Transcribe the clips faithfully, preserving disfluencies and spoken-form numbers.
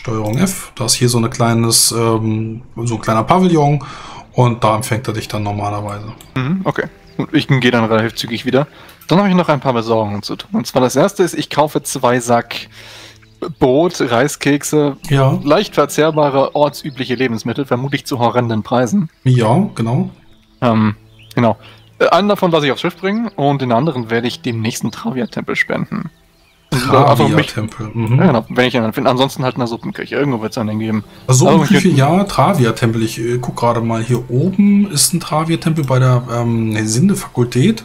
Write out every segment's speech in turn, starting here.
Steuerung F. Da ist hier so, eine kleines, ähm, so ein kleiner Pavillon und da empfängt er dich dann normalerweise. Mhm, okay. Und ich gehe dann relativ zügig wieder. Dann habe ich noch ein paar Besorgungen zu tun. Und zwar das erste ist, ich kaufe zwei Sack Brot, Reiskekse, Ja. leicht verzehrbare, ortsübliche Lebensmittel, vermutlich zu horrenden Preisen. Ja, genau. Ähm, genau. Äh, Einen davon lasse ich aufs Schiff bringen und den anderen werde ich dem nächsten Travia-Tempel spenden. Travia-Tempel. Mhm. Ja, genau, wenn ich einen finde. Ansonsten halt eine Suppenküche. Irgendwo wird es einen geben. Suppenküche, ja, Travia-Tempel. Ich äh, gucke gerade mal, hier oben ist ein Travia-Tempel bei der ähm, Sinde-Fakultät.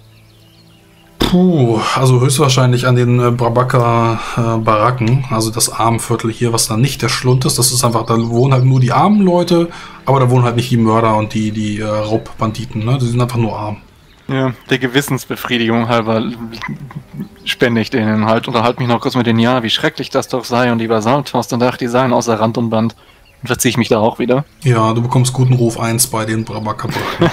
Puh, also höchstwahrscheinlich an den äh, Brabaka-Baracken, äh, also das Armenviertel hier, was dann nicht der Schlund ist. Das ist einfach, da wohnen halt nur die armen Leute, aber da wohnen halt nicht die Mörder und die, die äh, Raubbanditen, ne? Die sind einfach nur arm. Ja, der Gewissensbefriedigung halber spende ich denen halt, unterhalte mich noch kurz mit denen, ja, wie schrecklich das doch sei und die Basaltost und ach, die seien außer Rand und Band. Und verziehe ich mich da auch wieder. Ja, du bekommst guten Ruf eins bei den Brabaka-Baracken.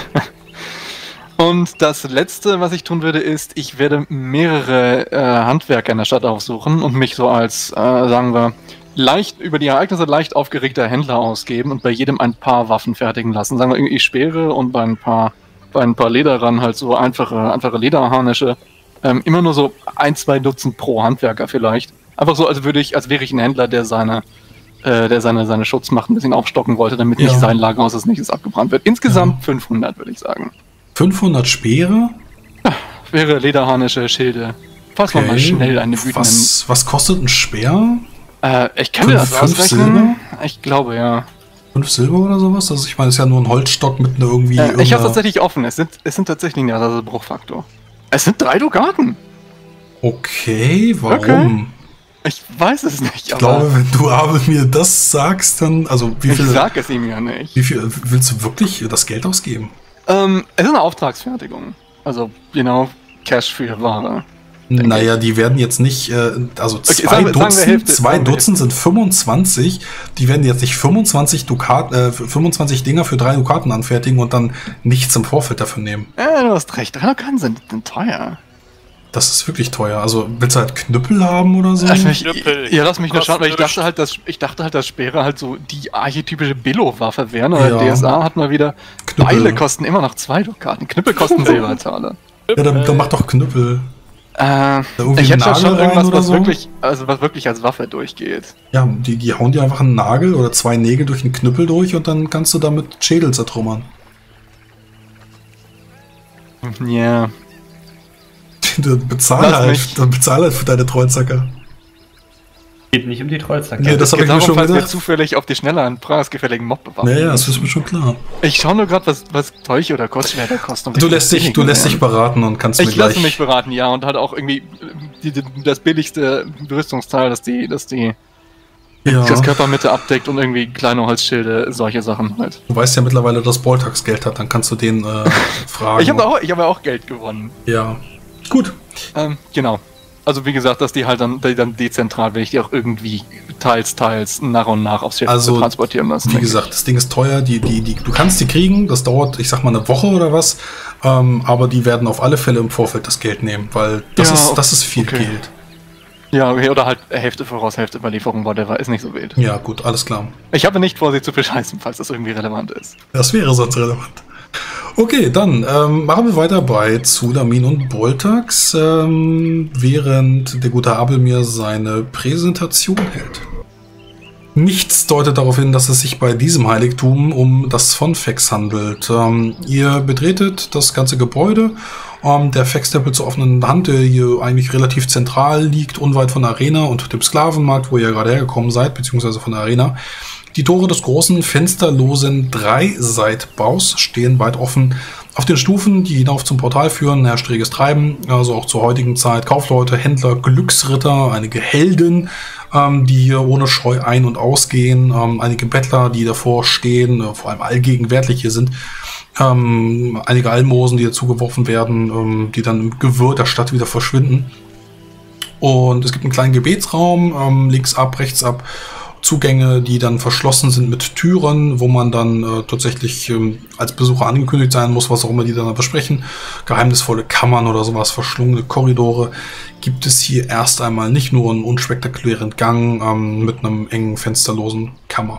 Und das Letzte, was ich tun würde, ist, ich werde mehrere äh, Handwerker in der Stadt aufsuchen und mich so als, äh, sagen wir, leicht über die Ereignisse leicht aufgeregter Händler ausgeben und bei jedem ein paar Waffen fertigen lassen. Sagen wir irgendwie Speere und bei ein paar, bei ein paar Lederern halt so einfache, einfache Lederharnische. Ähm, immer nur so ein, zwei Dutzend pro Handwerker vielleicht. Einfach so, als würde ich, als wäre ich ein Händler, der seine, äh, der seine, seine Schutzmacht ein bisschen aufstocken wollte, damit Ja. nicht sein Lagerhaus als nächstes abgebrannt wird. Insgesamt ja. fünfhundert, würde ich sagen. fünfhundert Speere? Wäre Lederharnische, Schilde. Falls man mal schnell eine wütende... Was, was kostet ein Speer? Äh, ich kann Fünf- mir das fünf ausrechnen. Silber? Ich glaube, ja. Fünf Silber oder sowas? Also ich meine, es ist ja nur ein Holzstock mit einer irgendwie... Äh, ich habe irgendeiner- tatsächlich offen. Es sind, es sind tatsächlich ein also Bruchfaktor. Es sind drei Dukaten. Okay, warum? Okay. Ich weiß es nicht, Ich glaube, wenn du aber mir das sagst, dann... Also wie ich viel, sag es ihm ja nicht. wie viel willst du wirklich das Geld ausgeben? Ähm, es ist eine Auftragsfertigung. Also, genau, Cash für Ware. Denke Naja, die werden jetzt nicht, äh, also Okay, zwei sagen wir- sagen wir Dutzend, Hälfte, zwei sagen wir Dutzend sind fünfundzwanzig, die werden jetzt nicht fünfundzwanzig Dukat, äh, fünfundzwanzig Dinger für drei Dukaten anfertigen und dann nichts im Vorfeld dafür nehmen. Äh, du hast recht. Drei Dukaten sind, sind teuer. Das ist wirklich teuer. Also willst du halt Knüppel haben oder so? Also ich, Knüppel. ja, lass mich nur schauen, weil ich Kostenlos. dachte halt, dass ich dachte halt, dass Speere halt so die archetypische Billo-Waffe wären. Aber Ja. D S A hat mal wieder Knüppel. Beile kosten immer noch zwei Dukaten. Knüppel kosten Silbertaler. Ja, dann, dann mach doch Knüppel. Äh, irgendwie ich hätte einen schon Nagel rein irgendwas, oder was so? wirklich, also was wirklich als Waffe durchgeht. Ja, die, die hauen dir einfach einen Nagel oder zwei Nägel durch einen Knüppel durch und dann kannst du damit Schädel zertrümmern. Ja. Dann bezahl Lass halt, mich. dann bezahl halt für deine Treuzacker. Geht nicht um die Trollzacker. Nee, das Es habe geht ich mir darum, schon falls wir gedacht. zufällig auf die Schnelle einen preisgefälligen Mob bewachen. Naja, das ist mir schon klar. Ich schaue nur gerade, was, was Dolche oder Kurzschwerter kosten. um Du sich lässt zu dich, du billigen lässt dich werden. beraten und kannst mir Ich lasse gleich... mich beraten, ja, und halt auch irgendwie äh, die, die, das billigste Rüstungsteil, das die, das die ja. das Körpermitte abdeckt und irgendwie kleine Holzschilde, solche Sachen halt. Du weißt ja mittlerweile, dass Boltax Geld hat, dann kannst du den äh, fragen. Ich habe auch, ich habe ja auch Geld gewonnen. Ja. Gut. Ähm, genau. Also wie gesagt, dass die halt dann, die dann dezentral, wenn ich die auch irgendwie teils, teils nach und nach aufs Schiff Also, transportieren lassen. Wie denke gesagt, das Ding ist teuer, die, die, die, du kannst die kriegen, das dauert, ich sag mal, eine Woche oder was, ähm, aber die werden auf alle Fälle im Vorfeld das Geld nehmen, weil das, Ja, ist, das ist viel okay. Geld. ich. Ja, okay, oder halt Hälfte voraus, Hälfte Überlieferung, whatever, ist nicht so wild. Ja, gut, alles klar. Ich habe nicht vor, sie zu bescheißen, falls das irgendwie relevant ist. Das wäre sonst relevant. Okay, dann ähm, machen wir weiter bei Zulamin und Boltax, ähm, während der gute Abel mir seine Präsentation hält. Nichts deutet darauf hin, dass es sich bei diesem Heiligtum um das von Fex handelt. Ähm, ihr betretet das ganze Gebäude. Ähm, der Fex-Tempel zur offenen Hand, der hier eigentlich relativ zentral liegt, unweit von der Arena und dem Sklavenmarkt, wo ihr gerade hergekommen seid, beziehungsweise von der Arena. Die Tore des großen, fensterlosen Dreiseitbaus stehen weit offen. Auf den Stufen, die hinauf zum Portal führen, herrscht reges Treiben, also auch zur heutigen Zeit. Kaufleute, Händler, Glücksritter, einige Helden, ähm, die hier ohne Scheu ein- und ausgehen, ähm, einige Bettler, die davor stehen, äh, vor allem allgegenwärtig hier sind, ähm, einige Almosen, die dazugeworfen werden, ähm, die dann im Gewirr der Stadt wieder verschwinden. Und es gibt einen kleinen Gebetsraum, ähm, links ab, rechts ab. Zugänge, die dann verschlossen sind mit Türen, wo man dann äh, tatsächlich ähm, als Besucher angekündigt sein muss, was auch immer die dann besprechen. Geheimnisvolle Kammern oder sowas, verschlungene Korridore gibt es hier erst einmal nicht, nur einen unspektakulären Gang ähm, mit einem engen, fensterlosen Kammer.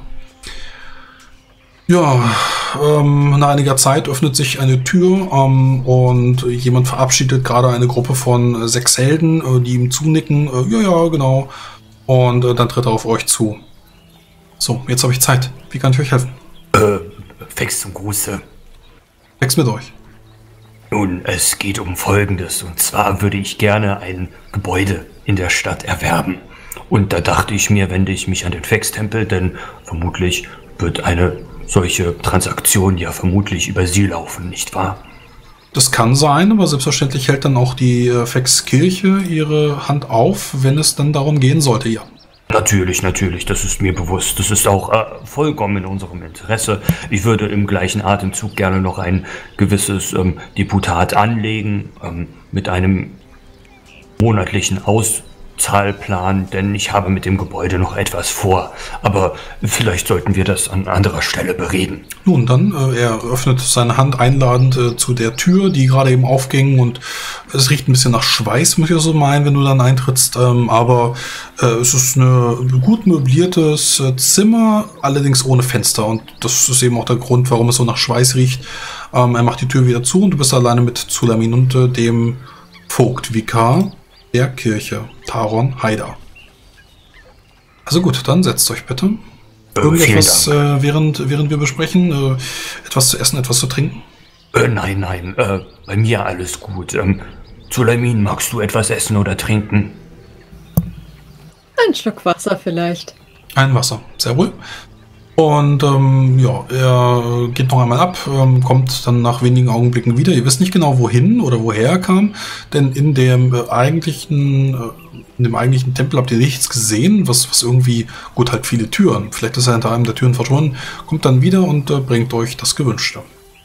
Ja, ähm, nach einiger Zeit öffnet sich eine Tür ähm, und jemand verabschiedet gerade eine Gruppe von äh, sechs Helden, äh, die ihm zunicken. Äh, ja, ja, genau. Und äh, dann tritt er auf euch zu. So, jetzt habe ich Zeit. Wie kann ich euch helfen? Äh, Fex zum Gruße. Fex mit euch. Nun, es geht um Folgendes. Und zwar würde ich gerne ein Gebäude in der Stadt erwerben. Und da dachte ich mir, wende ich mich an den Fex-Tempel, denn vermutlich wird eine solche Transaktion ja vermutlich über sie laufen, nicht wahr? Das kann sein, aber selbstverständlich hält dann auch die äh, Fex-Kirche ihre Hand auf, wenn es dann darum gehen sollte, ja. Natürlich, natürlich, das ist mir bewusst. Das ist auch äh, vollkommen in unserem Interesse. Ich würde im gleichen Atemzug gerne noch ein gewisses ähm, Deputat anlegen, ähm, mit einem monatlichen Auszahlplan, denn ich habe mit dem Gebäude noch etwas vor. Aber vielleicht sollten wir das an anderer Stelle bereden. Nun, dann, äh, er öffnet seine Hand einladend äh, zu der Tür, die gerade eben aufging, und es riecht ein bisschen nach Schweiß, muss ich so meinen, wenn du dann eintrittst, ähm, aber äh, es ist ein gut möbliertes äh, Zimmer, allerdings ohne Fenster, und das ist eben auch der Grund, warum es so nach Schweiß riecht. Ähm, er macht die Tür wieder zu und du bist alleine mit Zulamin und äh, dem Vogtvikar der Kirche, Taron Haider. Also gut, dann setzt euch bitte. Irgendetwas, äh, während, während wir besprechen? Äh, etwas zu essen, etwas zu trinken? Äh, nein, nein, äh, bei mir alles gut. Ähm, Zulamin, magst du etwas essen oder trinken? Ein Schluck Wasser vielleicht. Ein Wasser, sehr wohl. Und ähm, ja, er geht noch einmal ab, ähm, kommt dann nach wenigen Augenblicken wieder. Ihr wisst nicht genau, wohin oder woher er kam, denn in dem äh, eigentlichen... Äh, In dem eigentlichen Tempel habt ihr nichts gesehen, was, was irgendwie, gut, halt viele Türen. Vielleicht ist er hinter einem der Türen verschwunden, kommt dann wieder und äh, bringt euch das Gewünschte.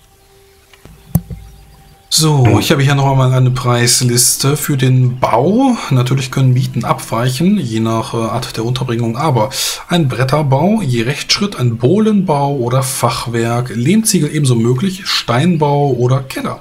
So, ich habe hier noch einmal eine Preisliste für den Bau. Natürlich können Mieten abweichen, je nach äh, Art der Unterbringung, aber ein Bretterbau, je Rechtsschritt, ein Bohlenbau oder Fachwerk, Lehmziegel ebenso möglich, Steinbau oder Keller.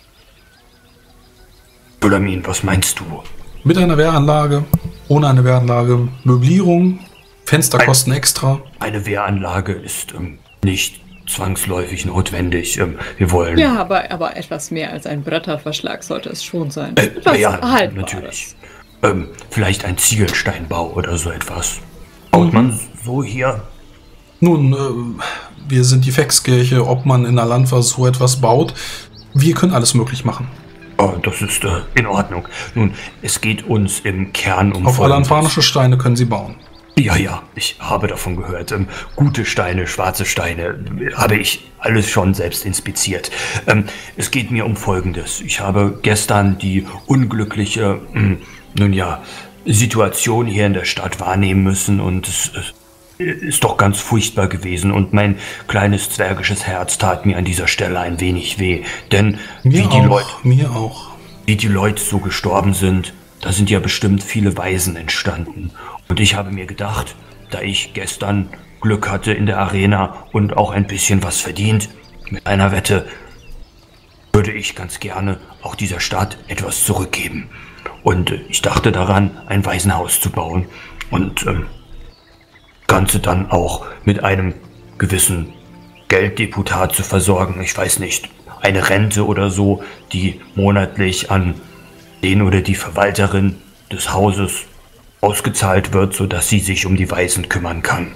Zulamin, was meinst du? Mit einer Wehranlage, ohne eine Wehranlage, Möblierung, Fenster kosten extra. Eine Wehranlage ist ähm, nicht zwangsläufig notwendig. Ähm, wir wollen... Ja, aber, aber etwas mehr als ein Bretterverschlag sollte es schon sein. Äh, Etwas ja, Haltbares. natürlich. Ähm, vielleicht ein Ziegelsteinbau oder so etwas. Baut man so hier? Nun, äh, wir sind die Fex-Kirche, ob man in Alanfa so etwas baut. Wir können alles möglich machen. Oh, das ist äh, in Ordnung. Nun, es geht uns im Kern um... Auf alanfanische Steine können Sie bauen. Ja, ja, ich habe davon gehört. Ähm, gute Steine, schwarze Steine, äh, habe ich alles schon selbst inspiziert. Ähm, es geht mir um Folgendes. Ich habe gestern die unglückliche, äh, nun ja, Situation hier in der Stadt wahrnehmen müssen und es äh, ist doch ganz furchtbar gewesen und mein kleines zwergisches Herz tat mir an dieser Stelle ein wenig weh. Denn mir wie die auch, Leute, mir auch. wie die Leute so gestorben sind, da sind ja bestimmt viele Waisen entstanden. Und ich habe mir gedacht, da ich gestern Glück hatte in der Arena und auch ein bisschen was verdient mit einer Wette, würde ich ganz gerne auch dieser Stadt etwas zurückgeben. Und äh, ich dachte daran, ein Waisenhaus zu bauen und ähm, Ganze dann auch mit einem gewissen Gelddeputat zu versorgen. Ich weiß nicht, eine Rente oder so, die monatlich an den oder die Verwalterin des Hauses ausgezahlt wird, sodass sie sich um die Waisen kümmern kann.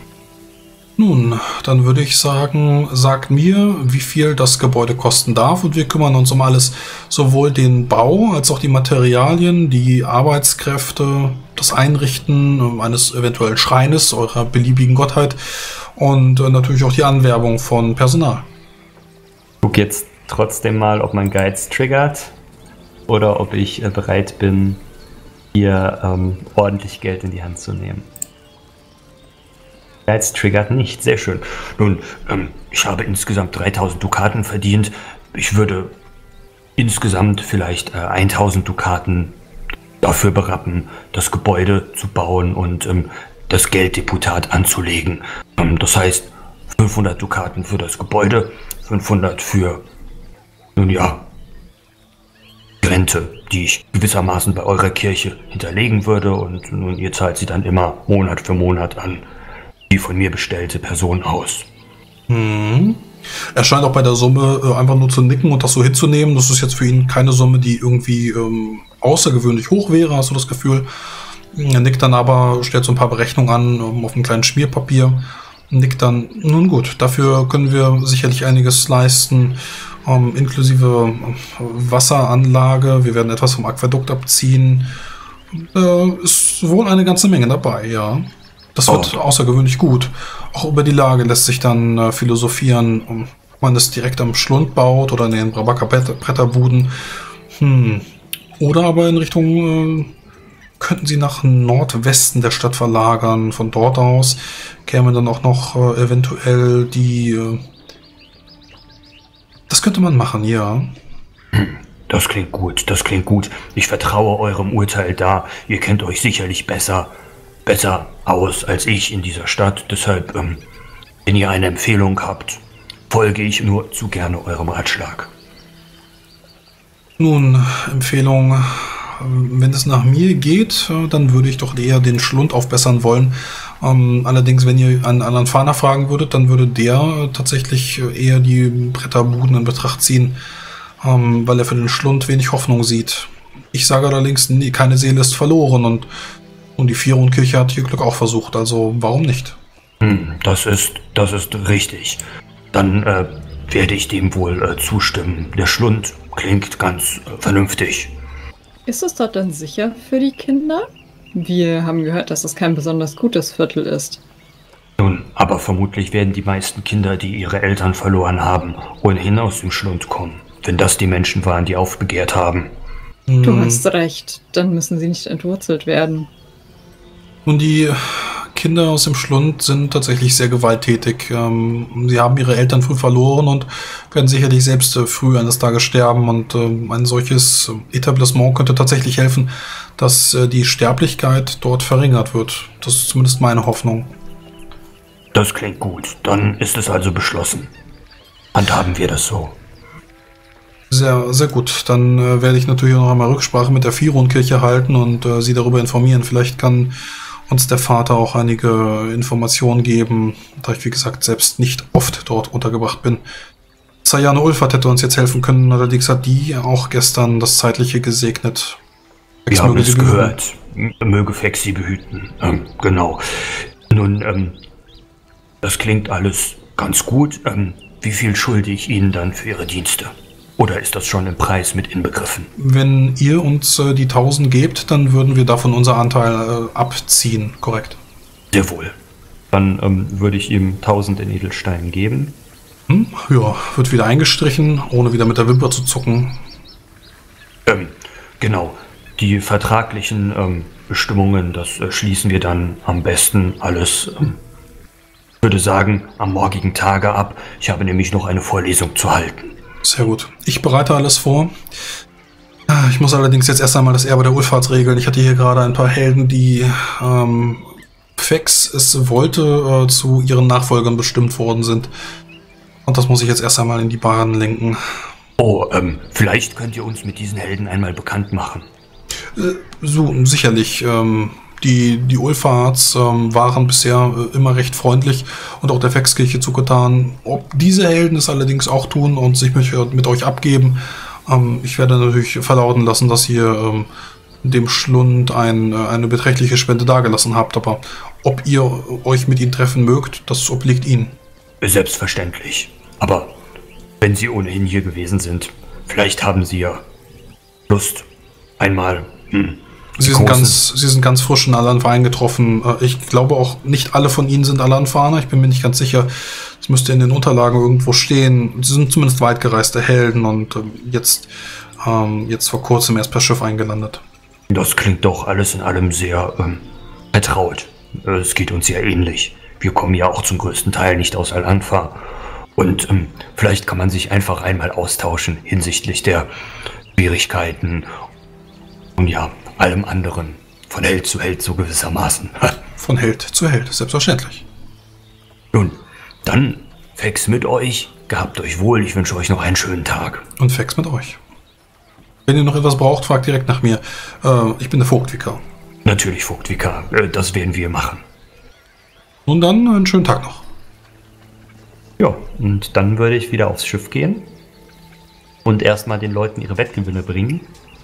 Nun, dann würde ich sagen, sagt mir, wie viel das Gebäude kosten darf und wir kümmern uns um alles, sowohl den Bau als auch die Materialien, die Arbeitskräfte, das Einrichten eines eventuellen Schreines eurer beliebigen Gottheit und natürlich auch die Anwerbung von Personal. Guck jetzt trotzdem mal, ob mein Geiz triggert oder ob ich bereit bin, hier ähm, ordentlich Geld in die Hand zu nehmen. Geiz triggert nicht, sehr schön. Nun, ähm, ich habe insgesamt dreitausend Dukaten verdient. Ich würde insgesamt vielleicht äh, tausend Dukaten dafür berappen, das Gebäude zu bauen und ähm, das Gelddeputat anzulegen. Ähm, das heißt, fünfhundert Dukaten für das Gebäude, fünfhundert für, nun ja, die Rente, die ich gewissermaßen bei eurer Kirche hinterlegen würde. Und nun, ihr zahlt sie dann immer Monat für Monat an die von mir bestellte Person aus. Hm. Er scheint auch bei der Summe äh, einfach nur zu nicken und das so hinzunehmen. Das ist jetzt für ihn keine Summe, die irgendwie ähm, außergewöhnlich hoch wäre, hast du das Gefühl. Er nickt dann aber, stellt so ein paar Berechnungen an um, auf einem kleinen Schmierpapier. Nickt dann, nun gut, dafür können wir sicherlich einiges leisten, ähm, inklusive Wasseranlage. Wir werden etwas vom Aquädukt abziehen. Äh, ist wohl eine ganze Menge dabei, ja. Das wird oh. außergewöhnlich gut. Auch über die Lage lässt sich dann äh, philosophieren, ob man es direkt am Schlund baut oder in den Brabaka-Bretterbuden. Hm. Oder aber in Richtung, äh, könnten sie nach Nordwesten der Stadt verlagern. Von dort aus käme dann auch noch äh, eventuell die... Äh, das könnte man machen, ja. Das klingt gut, das klingt gut. Ich vertraue eurem Urteil da. Ihr kennt euch sicherlich besser, besser aus als ich in dieser Stadt. Deshalb, ähm, wenn ihr eine Empfehlung habt, folge ich nur zu gerne eurem Ratschlag. Nun, Empfehlung, wenn es nach mir geht, dann würde ich doch eher den Schlund aufbessern wollen. Ähm, allerdings, wenn ihr einen anderen Fahner fragen würdet, dann würde der tatsächlich eher die Bretterbuden in Betracht ziehen, ähm, weil er für den Schlund wenig Hoffnung sieht. Ich sage allerdings, nee, keine Seele ist verloren und, und die Firon-Kirche hat ihr Glück auch versucht, also warum nicht? Hm, das ist, das ist richtig. Dann äh, werde ich dem wohl äh, zustimmen. Der Schlund klingt ganz äh, vernünftig. Ist es dort dann sicher für die Kinder? Wir haben gehört, dass es kein besonders gutes Viertel ist. Nun, aber vermutlich werden die meisten Kinder, die ihre Eltern verloren haben, ohnehin aus dem Schlund kommen. Wenn das die Menschen waren, die aufbegehrt haben. Hm. Du hast recht, dann müssen sie nicht entwurzelt werden. Nun, die Kinder aus dem Schlund sind tatsächlich sehr gewalttätig. Sie haben ihre Eltern früh verloren und werden sicherlich selbst früh eines Tages sterben. Und ein solches Etablissement könnte tatsächlich helfen, dass die Sterblichkeit dort verringert wird. Das ist zumindest meine Hoffnung. Das klingt gut. Dann ist es also beschlossen. Handhaben wir das so. Sehr, sehr gut. Dann äh, werde ich natürlich noch einmal Rücksprache mit der Firon-Kirche halten und äh, Sie darüber informieren. Vielleicht kann uns der Vater auch einige Informationen geben, da ich, wie gesagt, selbst nicht oft dort untergebracht bin. Sayane Ulfert hätte uns jetzt helfen können, allerdings hat die auch gestern das Zeitliche gesegnet. Wir haben es gehört. Möge Fex sie behüten. Ähm, genau. Nun, ähm, das klingt alles ganz gut. Ähm, wie viel schulde ich Ihnen dann für Ihre Dienste? Oder ist das schon im Preis mit inbegriffen? Wenn ihr uns äh, die tausend gebt, dann würden wir davon unser Anteil äh, abziehen, korrekt? Sehr wohl. Dann ähm, würde ich ihm tausend in Edelsteinen geben. Hm? Ja, wird wieder eingestrichen, ohne wieder mit der Wimper zu zucken. Ähm, genau. Die vertraglichen ähm, Bestimmungen, das äh, schließen wir dann am besten alles, ähm, ich würde sagen, am morgigen Tage ab. Ich habe nämlich noch eine Vorlesung zu halten. Sehr gut. Ich bereite alles vor. Ich muss allerdings jetzt erst einmal das Erbe der Ulfarts regeln. Ich hatte hier gerade ein paar Helden, die ähm, Fex es wollte, äh, zu ihren Nachfolgern bestimmt worden sind. Und das muss ich jetzt erst einmal in die Bahn lenken. Oh, ähm, vielleicht könnt ihr uns mit diesen Helden einmal bekannt machen. Äh, so, sicherlich. Ähm, die, die Ulfarts ähm, waren bisher äh, immer recht freundlich und auch der Fex-Kirche zugetan. Ob diese Helden es allerdings auch tun und sich mit, mit euch abgeben, ähm, ich werde natürlich verlauten lassen, dass ihr ähm, dem Schlund ein, äh, eine beträchtliche Spende dagelassen habt. Aber ob ihr euch mit ihnen treffen mögt, das obliegt ihnen. Selbstverständlich. Aber wenn sie ohnehin hier gewesen sind, vielleicht haben sie ja Lust, einmal... Hm, Sie sind, ganz, sie sind ganz frisch in Alanfa eingetroffen. Ich glaube auch, nicht alle von ihnen sind Alanfaner. Ich bin mir nicht ganz sicher. Das müsste in den Unterlagen irgendwo stehen. Sie sind zumindest weitgereiste Helden und jetzt, ähm, jetzt vor kurzem erst per Schiff eingelandet. Das klingt doch alles in allem sehr ähm, vertraut. Es geht uns sehr ähnlich. Wir kommen ja auch zum größten Teil nicht aus Alanfa. Und ähm, vielleicht kann man sich einfach einmal austauschen hinsichtlich der Schwierigkeiten und ja, allem anderen, von Held zu Held so gewissermaßen. von Held zu Held, selbstverständlich. Nun, dann Fex mit euch. Gehabt euch wohl. Ich wünsche euch noch einen schönen Tag. Und Fex mit euch. Wenn ihr noch etwas braucht, fragt direkt nach mir. Äh, ich bin der Vogtvikar. Natürlich, Vogtvikar. Äh, das werden wir machen. Nun dann, einen schönen Tag noch. Ja, und dann würde ich wieder aufs Schiff gehen und erstmal den Leuten ihre Wettgewinne bringen.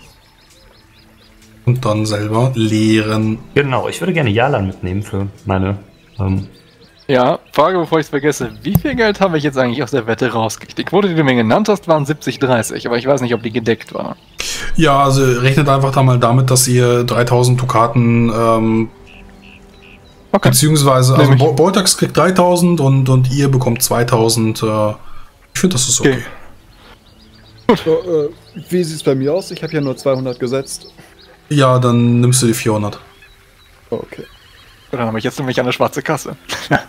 Und dann selber leeren. Genau, ich würde gerne Jalan mitnehmen für meine... Ähm, Ja, Frage, bevor ich es vergesse. Wie viel Geld habe ich jetzt eigentlich aus der Wette rausgekriegt? Die Quote, die du mir genannt hast, waren siebzig dreißig, aber ich weiß nicht, ob die gedeckt war. Ja, also rechnet einfach da mal damit, dass ihr dreitausend Dukaten, ähm, Okay. beziehungsweise, also Nämlich- Bo- Boltax kriegt dreitausend und, und ihr bekommt zweitausend. Äh, ich finde, das ist okay. Okay. So, äh, wie sieht es bei mir aus? Ich habe ja nur zweihundert gesetzt. Ja, dann nimmst du die vierhundert. Okay. Dann habe ich jetzt nämlich eine schwarze Kasse.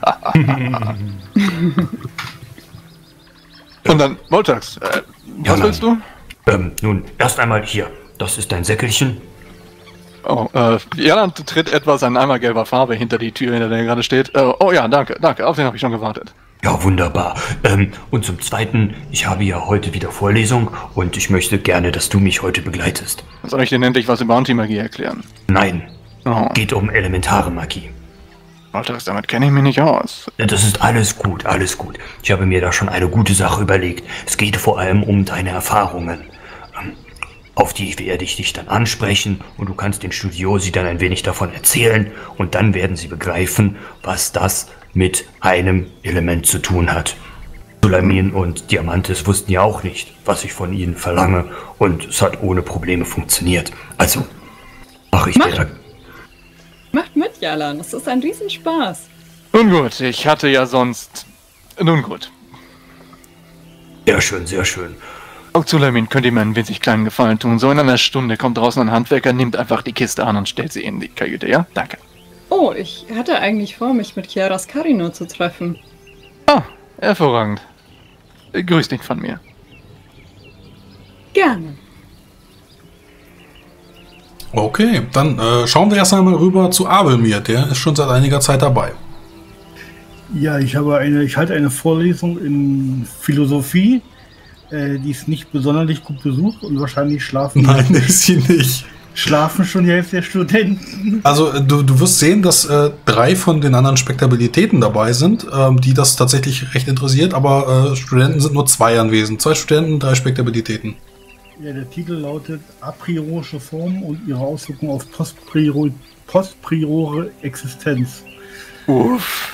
Und dann, Voltax, äh, Ja, was willst du? Ähm, nun, erst einmal hier. Das ist dein Säckelchen. Oh, äh, Jalan tritt etwas an einmal gelber Farbe hinter die Tür, hinter der er gerade steht. Äh, oh ja, danke, danke, auf den habe ich schon gewartet. Ja, wunderbar. Ähm, und zum Zweiten, ich habe ja heute wieder Vorlesung und ich möchte gerne, dass du mich heute begleitest. Soll ich dir endlich was über Antimagie erklären? Nein, Oh, geht um elementare Magie. Voltax, damit kenne ich mich nicht aus. Das ist alles gut, alles gut. Ich habe mir da schon eine gute Sache überlegt. Es geht vor allem um deine Erfahrungen. Ähm, Auf die werde ich dich dann ansprechen und du kannst den Studiosi dann ein wenig davon erzählen und dann werden sie begreifen, was das mit einem Element zu tun hat. Sulamin und Diamantis wussten ja auch nicht, was ich von ihnen verlange und es hat ohne Probleme funktioniert. Also mache ich Mach. dir da... Macht mit, Jalan. Es ist ein Riesenspaß. Nun gut, ich hatte ja sonst... Nun gut. Sehr schön, sehr schön. Auch Sulamin, könnt ihr mir einen winzig kleinen Gefallen tun? So in einer Stunde kommt draußen ein Handwerker, nimmt einfach die Kiste an und stellt sie in die Kajüte, ja? Danke. Oh, ich hatte eigentlich vor, mich mit Chiaras Karino zu treffen. Ah, hervorragend. Äh, Grüß dich von mir. Gerne. Okay, dann äh, schauen wir erst einmal rüber zu Abelmir. Der ist schon seit einiger Zeit dabei. Ja, ich habe eine, ich halte eine Vorlesung in Philosophie. Äh, die ist nicht besonders gut besucht und wahrscheinlich schlafen, Nein, ist sie nicht. schlafen schon die Hälfte der Studenten. Also äh, du, du wirst sehen, dass äh, drei von den anderen Spektabilitäten dabei sind, ähm, die das tatsächlich recht interessiert, aber äh, Studenten sind nur zwei anwesend. Zwei Studenten, drei Spektabilitäten. Ja, der Titel lautet A priorische Form und ihre Auswirkungen auf postpriori postpriore Existenz. Uff.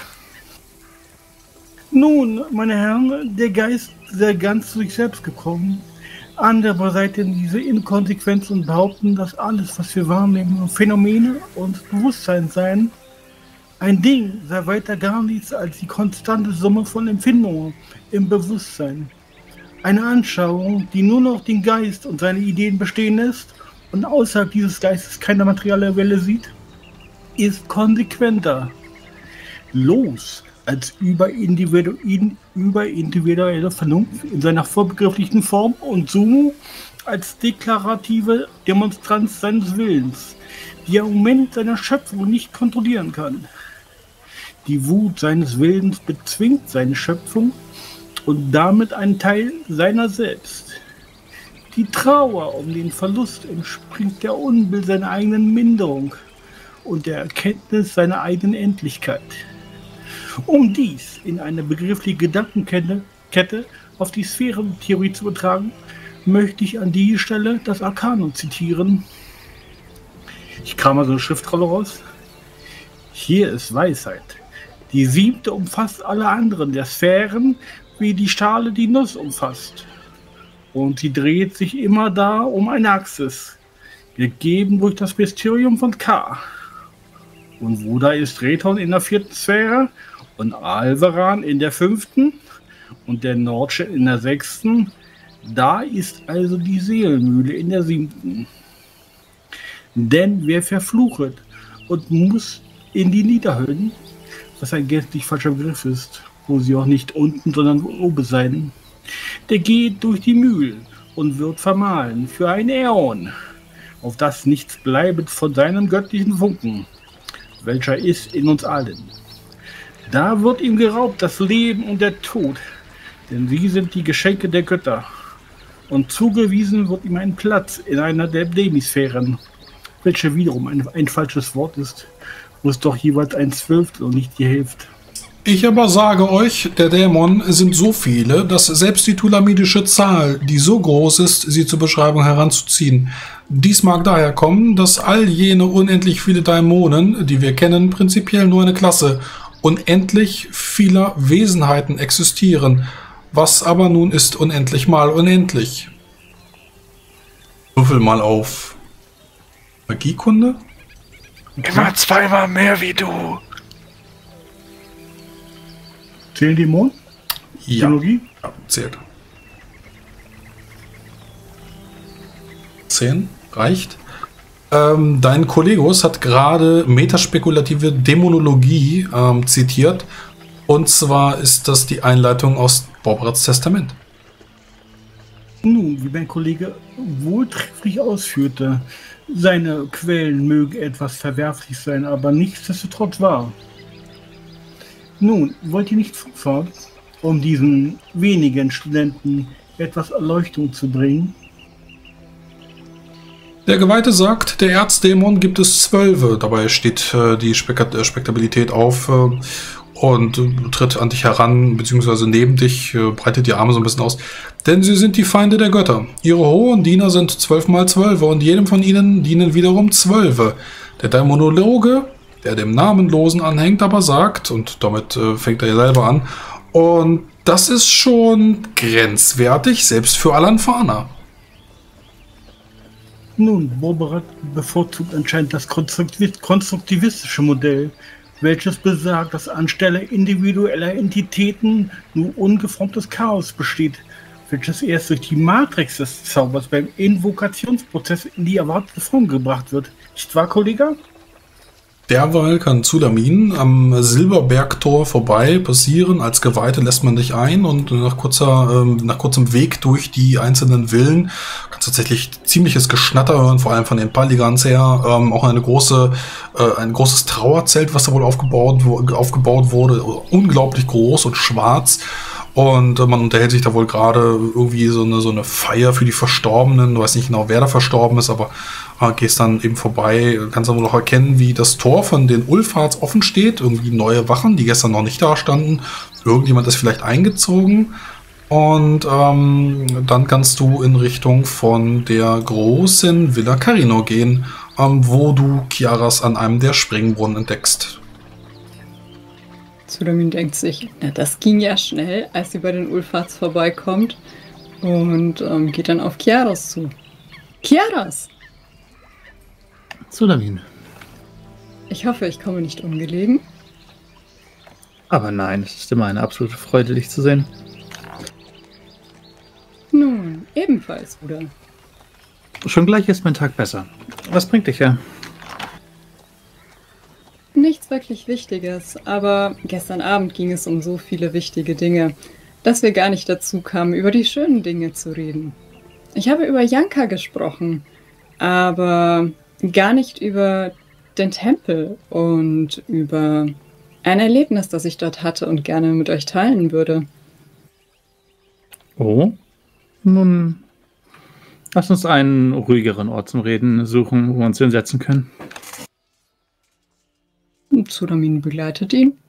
Nun, meine Herren, der Geist sei ganz zu sich selbst gekommen. Andere seiten diese Inkonsequenz und behaupten, dass alles, was wir wahrnehmen, Phänomene und Bewusstsein seien. Ein Ding sei weiter gar nichts als die konstante Summe von Empfindungen im Bewusstsein. Eine Anschauung, die nur noch den Geist und seine Ideen bestehen lässt und außerhalb dieses Geistes keine materielle Welle sieht, ist konsequenter. Los als überindividu überindividuelle Vernunft in seiner vorbegrifflichen Form und Sumo als deklarative Demonstranz seines Willens, die er im Moment seiner Schöpfung nicht kontrollieren kann. Die Wut seines Willens bezwingt seine Schöpfung und damit einen Teil seiner selbst. Die Trauer um den Verlust entspringt der Unbill seiner eigenen Minderung und der Erkenntnis seiner eigenen Endlichkeit. Um dies in eine begriffliche Gedankenkette Kette auf die Sphärentheorie zu übertragen, möchte ich an die Stelle das Arkanum zitieren. Ich kam mal so eine Schriftrolle raus. Hier ist Weisheit. Die siebte umfasst alle anderen der Sphären, wie die Schale die Nuss umfasst. Und sie dreht sich immer da um eine Axis, gegeben durch das Mysterium von K. Und wo da ist Reton in der vierten Sphäre und Alvaran in der fünften und der Nordsche in der sechsten, da ist also die Seelenmühle in der siebten. Denn wer verfluchet und muss in die Niederhöllen, was ein gänzlich falscher Begriff ist, wo sie auch nicht unten, sondern oben sein, der geht durch die Mühlen und wird vermahlen für ein Äon, auf das nichts bleibet von seinem göttlichen Funken. welcher ist in uns allen. Da wird ihm geraubt das Leben und der Tod, denn sie sind die Geschenke der Götter. Und zugewiesen wird ihm ein Platz in einer der Demisphären, welche wiederum ein, ein falsches Wort ist, wo es doch jeweils ein Zwölftel und nicht die Hälfte. Ich aber sage euch, der Dämon sind so viele, dass selbst die thulamidische Zahl, die so groß ist, sie zur Beschreibung heranzuziehen. Dies mag daher kommen, dass all jene unendlich viele Dämonen, die wir kennen, prinzipiell nur eine Klasse unendlich vieler Wesenheiten existieren. Was aber nun ist unendlich mal unendlich? Würfel mal auf Magiekunde. Immer zweimal mehr wie du. Zählen Dämonen? Ja, Theologie? ja zählt. Zehn reicht. Ähm, dein Kollegus hat gerade metaspekulative Dämonologie ähm, zitiert. Und zwar ist das die Einleitung aus Borbrats Testament. Nun, wie mein Kollege wohltrefflich ausführte, seine Quellen mögen etwas verwerflich sein, aber nichtsdestotrotz wahr. Nun, wollt ihr nicht fortfahren, um diesen wenigen Studenten etwas Erleuchtung zu bringen? Der Geweihte sagt, der Erzdämon gibt es zwölfe. Dabei steht äh, die Spek äh, Spektabilität auf äh, und äh, tritt an dich heran, beziehungsweise neben dich, äh, breitet die Arme so ein bisschen aus. Denn sie sind die Feinde der Götter. Ihre hohen Diener sind zwölf mal zwölfe und jedem von ihnen dienen wiederum zwölfe. Der Dämonologe, der dem Namenlosen anhängt, aber sagt, und damit äh, fängt er ja selber an, und das ist schon grenzwertig, selbst für Alanfana. Nun, Borberat bevorzugt anscheinend das konstruktivistische Modell, welches besagt, dass anstelle individueller Entitäten nur ungeformtes Chaos besteht, welches erst durch die Matrix des Zaubers beim Invokationsprozess in die erwartete Form gebracht wird. Nicht wahr, Kollege? Derweil kann Zulamin am Silberbergtor vorbei passieren. Als Geweihte lässt man dich ein und nach, kurzer, ähm, nach kurzem Weg durch die einzelnen Villen kannst du tatsächlich ziemliches Geschnatter hören, vor allem von den Paligans her. Ähm, auch eine große, äh, ein großes Trauerzelt, was da wohl aufgebaut, wo, aufgebaut wurde, unglaublich groß und schwarz. Und äh, man unterhält sich da wohl gerade irgendwie so eine, so eine Feier für die Verstorbenen. Du weißt nicht genau, wer da verstorben ist, aber äh, gehst dann eben vorbei. Kannst aber noch erkennen, wie das Tor von den Ulfarts offen steht. Irgendwie neue Wachen, die gestern noch nicht da standen. Irgendjemand ist vielleicht eingezogen. Und ähm, dann kannst du in Richtung von der großen Villa Carino gehen, ähm, wo du Kiaras an einem der Springbrunnen entdeckst. Zulamin denkt sich, na, das ging ja schnell, als sie bei den Ulfarts vorbeikommt und ähm, geht dann auf Kiaras zu. Kiaras! Zulamin. Ich hoffe, ich komme nicht ungelegen. Aber nein, es ist immer eine absolute Freude, dich zu sehen. Nun, ebenfalls, Bruder. Schon gleich ist mein Tag besser. Was bringt dich her? Nichts wirklich Wichtiges, aber gestern Abend ging es um so viele wichtige Dinge, dass wir gar nicht dazu kamen, über die schönen Dinge zu reden. Ich habe über Janka gesprochen, aber gar nicht über den Tempel und über ein Erlebnis, das ich dort hatte und gerne mit euch teilen würde. Oh, nun, lass uns einen ruhigeren Ort zum Reden suchen, wo wir uns hinsetzen können. Zulamin begleitet ihn.